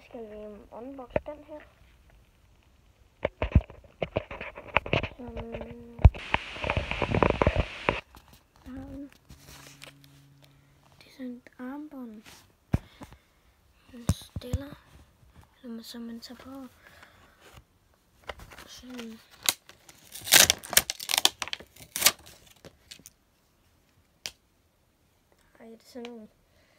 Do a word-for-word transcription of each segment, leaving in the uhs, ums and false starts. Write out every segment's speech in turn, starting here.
skal vi unbox den her. Som um, det er sådan et armbånd, man stiller, eller man, som man tager på. Sådan. Ej, det er sådan nogle.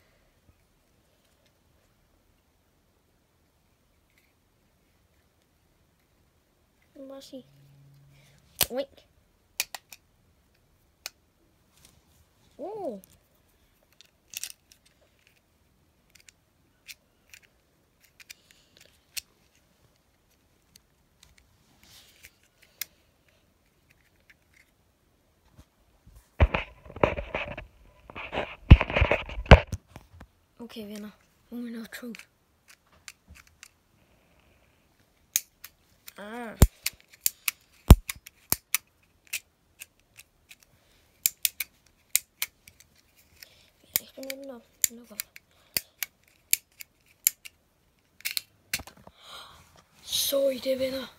Jeg må bare sige. Wink. Uh. Okay, venner. Moment of truth. Ah. Jeg skal nemlig op. Luk op. Så I det, venner?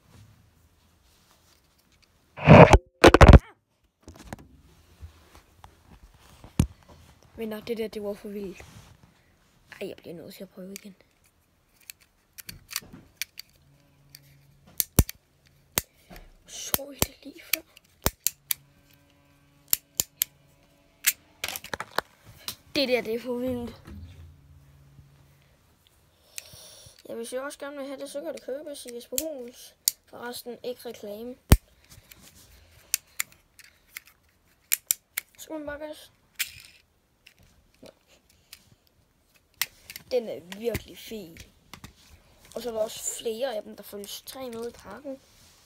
Venner, det der, det var for vildt. Ej, jeg bliver nødt til at prøve igen. Så I det lige før? Det der, det er for vildt. Ja, hvis jeg også gerne vil have det, så kan det købes i Jesperhus. Forresten ikke reklame. Så kan man bare gas. Den er virkelig fed. Og så er der også flere af dem, der følges tre med i pakken.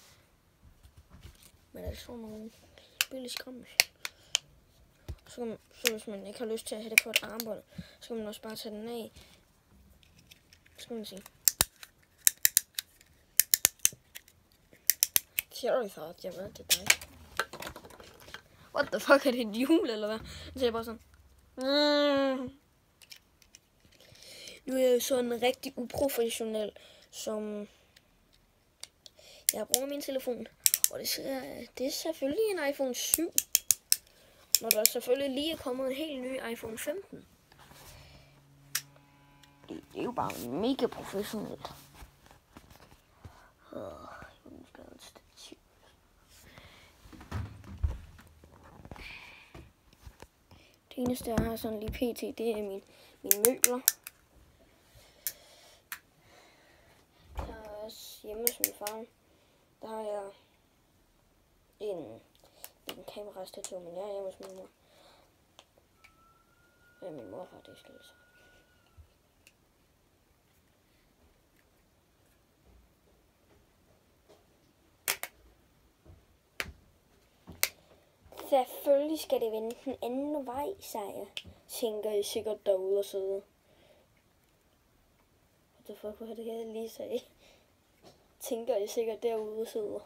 Men er det sådan nogle billige skræmme. Så, kan man, så hvis man ikke har lyst til at have det på et armbånd, så kan man også bare tage den af. Så kan man sige. Cherry thought, jeg ved det dig. What the fuck, er det et hjul eller hvad? Så er bare sådan. Mm. Nu er jeg jo sådan rigtig uprofessionel, som jeg bruger min telefon. Og det er, det er selvfølgelig en iPhone syv. Når der selvfølgelig lige er kommet en helt ny iPhone femten. Det, det er jo bare mega professionelt. Det eneste, jeg har sådan lige pt, det er min, mine møbler. Jeg er også hjemme hos min far. Der har jeg en, en kamerastativ, men jeg er hjemme hos min mor. Ja, min mor har det, skal jeg så. Selvfølgelig skal det vende den anden vej, sagde jeg. Tænker I sikkert derude og sidde. What the fuck, hvad det jeg lige sagde? Tænker I sikkert derude og sidde.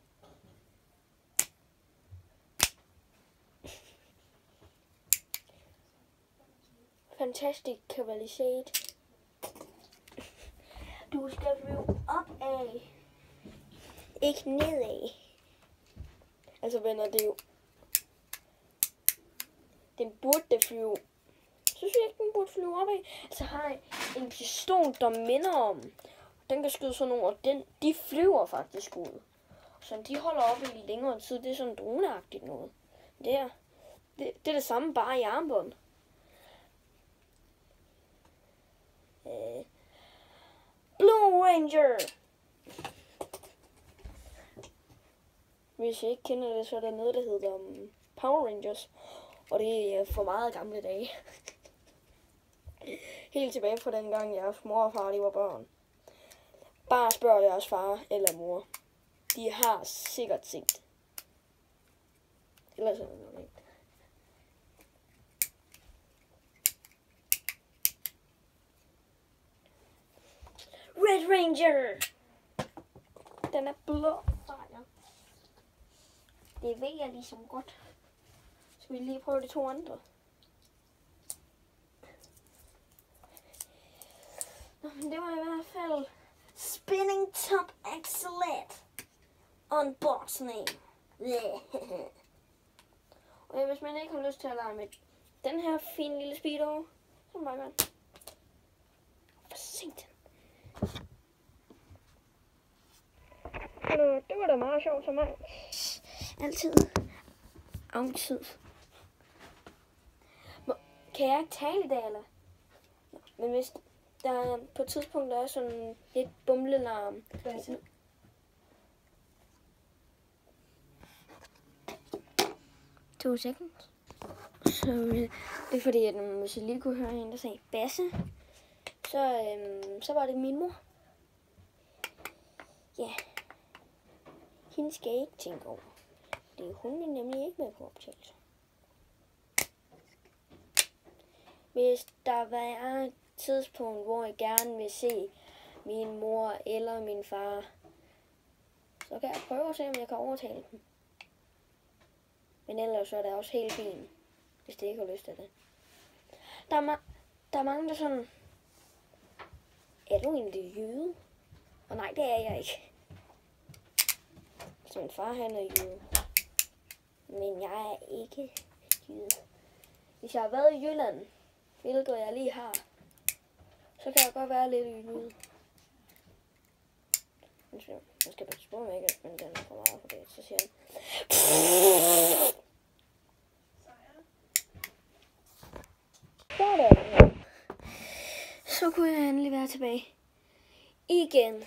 Fantastisk kvalitet. Du skal flyve op af. Ikke nedad. Altså venner, det er jo. Den burde flyve. Synes jeg ikke, den burde flyve opad. Så har jeg en pistol, der minder om. Den kan skyde sådan nogle, og den, de flyver faktisk ud. Så de holder op i længere tid. Det er sådan droneagtigt noget. Det er, det, det er det samme, bare i armbånd. Øh. Blue Ranger! Hvis jeg ikke kender det, så er der noget, der hedder um, Power Rangers. Og det er for meget gamle dage. Helt tilbage fra den gang, jeres mor og far de var børn. Bare spørg jeres far eller mor. De har sikkert set. Ellers er det nok ikke. Red Ranger! Den er blå. Det ved jeg ligesom godt. Skal vi lige prøve de to andre? Nå, det var i hvert fald Spinning Top Axelet unboxing. Yeah. Og hvis man ikke har lyst til at lege med den her fine lille Speedo, så må man bare gøre. For sent. Det var da meget sjovt for mig. Altid. Altid. Kan jeg ikke tale i dag, eller? Men hvis der på et tidspunkt er sådan lidt bumlelarm. To seconds. Så det er fordi, at hvis jeg lige kunne høre en, der sagde basse, så, øhm, så var det min mor. Ja. Yeah. Hende skal jeg ikke tænke over. Det er hun nemlig ikke med på optagelse. Hvis der var et tidspunkt, hvor jeg gerne vil se min mor eller min far, så kan jeg prøve at se, om jeg kan overtale dem. Men ellers så er det også helt fint, hvis det ikke har lyst til det. Der er, ma- der er mange, der sådan, er du egentlig jøde? Og nej, det er jeg ikke. Så min far, han er jøde. Men jeg er ikke jøde. Hvis jeg har været i Jylland, hvilket jeg lige har, så kan jeg godt være lidt jøde. Man skal passe på mig ikke, men den er for meget for det. Så siger han. Sådan. Så kunne jeg endelig være tilbage. Igen.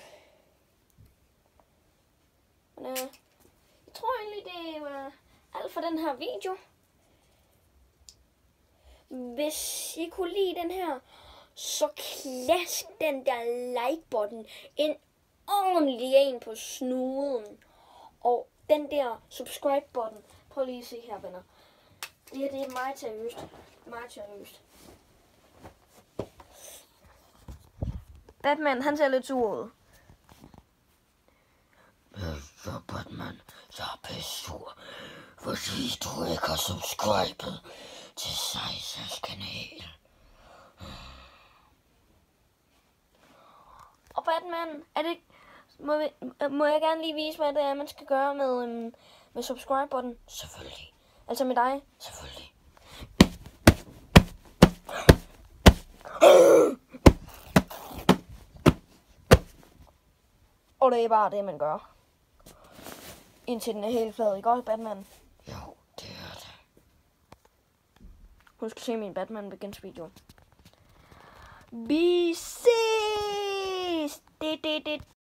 Men, øh, jeg tror egentlig, det var alt for den her video. Hvis I kunne lide den her, så klask den der like-button en ordentlig en på snuden. Og den der subscribe-button. Prøv lige at se her, venner. Det her, det er meget seriøst. Meget seriøst. Batman, han ser lidt sur ud. Så Batman, jeg er pissur, fordi du ikke har subscribet til Sejsers kanal. Og Batman, er det, må, vi, må jeg gerne lige vise, hvad det er, man skal gøre med, um, med subscribe-button? Selvfølgelig. Altså med dig? Selvfølgelig. Og det er bare det, man gør. Indtil den er helt flad, ikke også, Batman? Jo, det er det. Husk at se min Batman Begins video. Vi ses! Det, det, det.